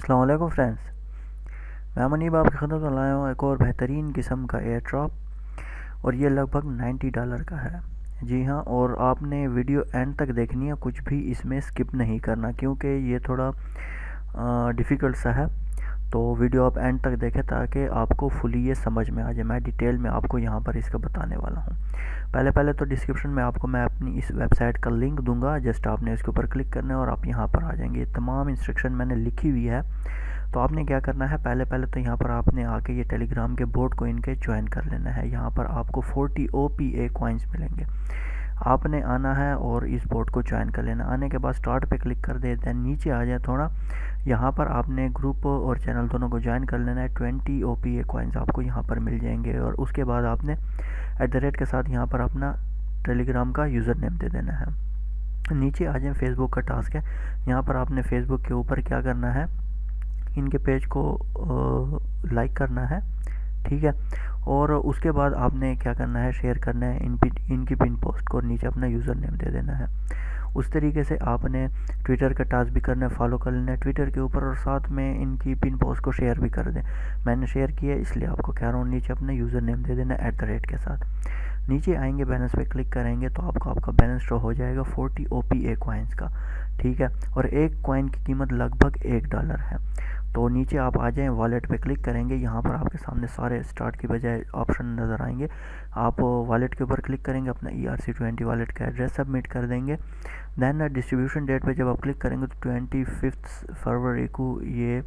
अस्सलाम वालेकुम फ्रेंड्स। मैं मुनीब आपकी खिदमत में लाया हूँ एक और बेहतरीन किस्म का एयर ड्रॉप और ये लगभग $90 का है। जी हाँ, और आपने वीडियो एंड तक देखनी है, कुछ भी इसमें स्किप नहीं करना क्योंकि ये थोड़ा डिफ़िकल्ट सा है। तो वीडियो आप एंड तक देखें ताकि आपको फुली ये समझ में आ जाए। मैं डिटेल में आपको यहाँ पर इसका बताने वाला हूँ। पहले तो डिस्क्रिप्शन में आपको मैं अपनी इस वेबसाइट का लिंक दूंगा, जस्ट आपने इसके ऊपर क्लिक करना है और आप यहाँ पर आ जाएंगे। ये तमाम इंस्ट्रक्शन मैंने लिखी हुई है। तो आपने क्या करना है, पहले तो यहाँ पर आपने आके ये टेलीग्राम के बोर्ड को इनके ज्वाइन कर लेना है। यहाँ पर आपको 40 OPA कॉइन्स मिलेंगे। आपने आना है और इस बोर्ड को ज्वाइन कर लेना। आने के बाद स्टार्ट पे क्लिक कर देते हैं, नीचे आ जाए थोड़ा, यहाँ पर आपने ग्रुप और चैनल दोनों को ज्वाइन कर लेना है। 20 OPA कॉइन्स आपको यहाँ पर मिल जाएंगे और उसके बाद आपने @ के साथ यहाँ पर अपना टेलीग्राम का यूज़र नेम दे देना है। नीचे आ जाए, फेसबुक का टास्क है। यहाँ पर आपने फेसबुक के ऊपर क्या करना है, इनके पेज को लाइक करना है, ठीक है। और उसके बाद आपने क्या करना है, शेयर करना है इनकी पिन पोस्ट को और नीचे अपना यूज़र नेम दे देना है। उस तरीके से आपने ट्विटर का टास्क भी करना है, फॉलो कर लेना है ट्विटर के ऊपर और साथ में इनकी पिन पोस्ट को शेयर भी कर दें। मैंने शेयर किया इसलिए आपको कह रहा हूँ, नीचे अपना यूज़र नेम दे देना @ के साथ। नीचे आएंगे, बैलेंस पे क्लिक करेंगे तो आपको आपका बैलेंस शो हो जाएगा 40 OPA कॉइन्स का, ठीक है। और एक कॉइन की कीमत लगभग $1 है। तो नीचे आप आ जाएं, वॉलेट पे क्लिक करेंगे, यहाँ पर आपके सामने सारे स्टार्ट की बजाय ऑप्शन नज़र आएंगे। आप वॉलेट के ऊपर क्लिक करेंगे, अपना ERC20 वॉलेट का एड्रेस सबमिट कर देंगे। दैन डिस्ट्रीब्यूशन डेट पे जब आप क्लिक करेंगे तो 25 फरवरी को ये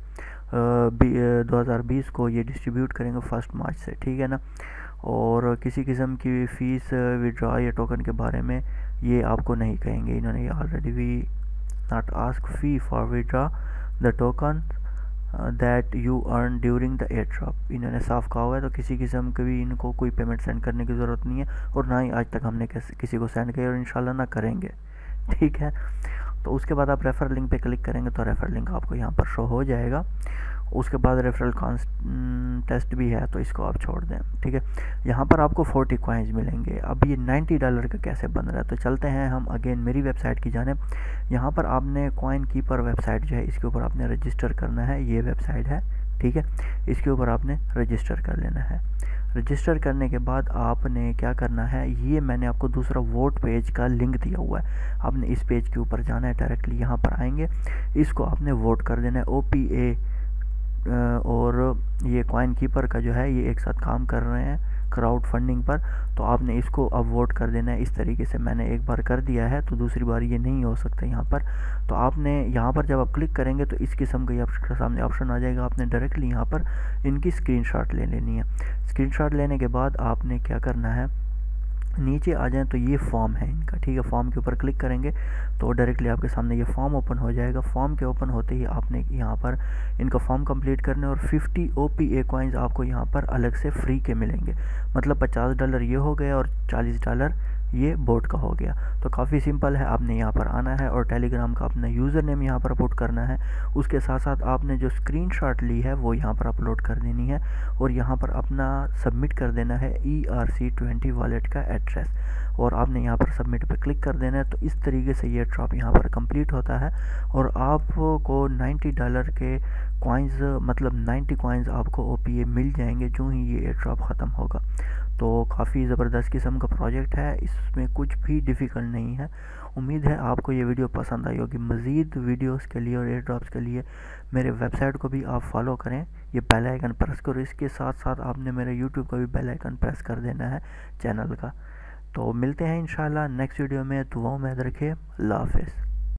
2020 को ये डिस्ट्रीब्यूट करेंगे 1 मार्च से, ठीक है ना। और किसी किस्म की फ़ीस विड्रॉ या टोकन के बारे में ये आपको नहीं कहेंगे। इन्होंने ये already we not ask fee for withdraw the token that you earn during the airdrop, इन्होंने साफ कहा हुआ है। तो किसी किस्म की भी इनको कोई पेमेंट सेंड करने की ज़रूरत नहीं है और ना ही आज तक हमने किसी को सेंड किया और इंशाल्लाह ना करेंगे, ठीक है। तो उसके बाद आप रेफ़र लिंक पे क्लिक करेंगे तो रेफ़र लिंक आपको यहाँ पर शो हो जाएगा। उसके बाद रेफरल टेस्ट भी है तो इसको आप छोड़ दें, ठीक है। यहाँ पर आपको 40 कॉइन्स मिलेंगे। अब ये $90 का कैसे बन रहा है, तो चलते हैं हम अगेन मेरी वेबसाइट की जानिब। यहाँ पर आपने कॉइन कीपर वेबसाइट जो है इसके ऊपर आपने रजिस्टर करना है। ये वेबसाइट है, ठीक है, इसके ऊपर आपने रजिस्टर कर लेना है। रजिस्टर करने के बाद आपने क्या करना है, ये मैंने आपको दूसरा वोट पेज का लिंक दिया हुआ है, आपने इस पेज के ऊपर जाना है। डायरेक्टली यहाँ पर आएंगे, इसको आपने वोट कर देना है। OPA और ये कॉइन कीपर का जो है ये एक साथ काम कर रहे हैं क्राउड फंडिंग पर, तो आपने इसको अब वोट कर देना है। इस तरीके से मैंने एक बार कर दिया है तो दूसरी बार ये नहीं हो सकता यहाँ पर। तो आपने यहाँ पर जब आप क्लिक करेंगे तो इस किस्म का आपके सामने ऑप्शन आ जाएगा। आपने डायरेक्टली यहाँ पर इनकी स्क्रीनशॉट ले लेनी है। स्क्रीनशॉट लेने के बाद आपने क्या करना है, नीचे आ जाएं तो ये फॉर्म है इनका, ठीक है। फॉर्म के ऊपर क्लिक करेंगे तो डायरेक्टली आपके सामने ये फॉर्म ओपन हो जाएगा। फॉर्म के ओपन होते ही आपने यहाँ पर इनका फॉर्म कंप्लीट करने और 50 OPA कॉइन्स आपको यहाँ पर अलग से फ्री के मिलेंगे। मतलब $50 ये हो गया और $40 ये बोट का हो गया। तो काफ़ी सिंपल है, आपने यहाँ पर आना है और टेलीग्राम का अपना यूज़र नेम यहाँ पर पुट करना है। उसके साथ साथ आपने जो स्क्रीनशॉट ली है वो यहाँ पर अपलोड कर देनी है और यहाँ पर अपना सबमिट कर देना है ERC20 वॉलेट का एड्रेस और आपने यहाँ पर सबमिट पे क्लिक कर देना है। तो इस तरीके से ये ड्रॉप यहाँ पर कंप्लीट होता है और आपको $90 के कॉइन्स, मतलब 90 कॉइन्स आपको OPA मिल जाएंगे जो ही ये ड्रॉप ख़त्म होगा। तो काफ़ी ज़बरदस्त किस्म का प्रोजेक्ट है, इसमें कुछ भी डिफ़िकल्ट नहीं है। उम्मीद है आपको ये वीडियो पसंद आई होगी। मज़ीद वीडियोस के लिए और एयर ड्रॉप्स के लिए मेरे वेबसाइट को भी आप फॉलो करें, ये बेल आइकन प्रेस करो। इसके साथ साथ आपने मेरे यूट्यूब का भी बेल आइकन प्रेस कर देना है चैनल का। तो मिलते हैं इंशाल्लाह नेक्स्ट वीडियो में। दुआओं में याद रखिए। अल्लाह हाफ़िज़।